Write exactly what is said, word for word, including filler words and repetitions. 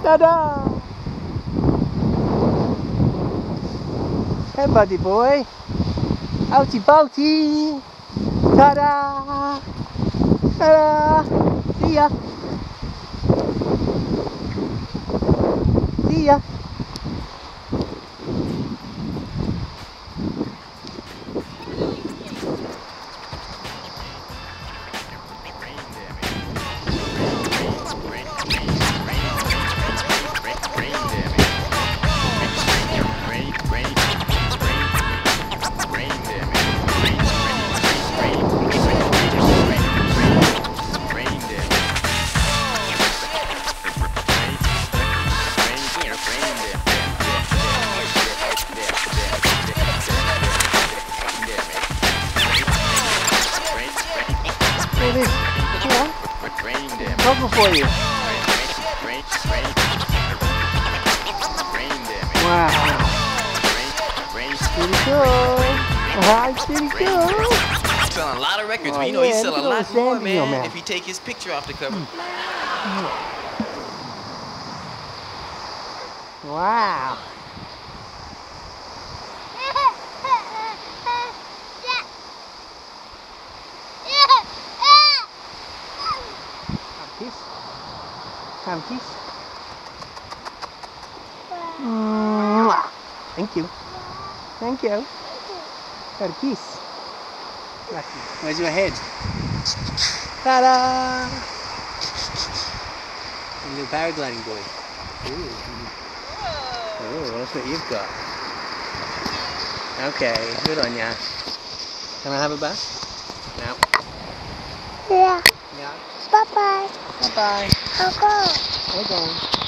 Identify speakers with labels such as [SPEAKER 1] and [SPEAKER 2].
[SPEAKER 1] Ta-da! Hey, buddy boy. Outie boatie. Ta-da! Ta-da! See ya. See ya. It is, yeah, trouble for you. Wow. Pretty cool. Alright, pretty cool.
[SPEAKER 2] He's selling a lot of records,
[SPEAKER 1] Oh,
[SPEAKER 2] but you know
[SPEAKER 1] yeah,
[SPEAKER 2] he's selling a lot more, man,
[SPEAKER 1] man,
[SPEAKER 2] if he take his picture off the cover.
[SPEAKER 1] Wow. Kiss. Have a kiss. Mwah. Thank you. Thank you. Got a kiss. Lucky. Where's your head? Ta-da! Little paragliding boy. Ooh. Oh, that's what you've got. Okay, good on ya. Can I have a bath? No.
[SPEAKER 3] Yeah.
[SPEAKER 1] Yeah.
[SPEAKER 3] Bye-bye.
[SPEAKER 1] Bye-bye.
[SPEAKER 3] I'll go.
[SPEAKER 1] Hold on.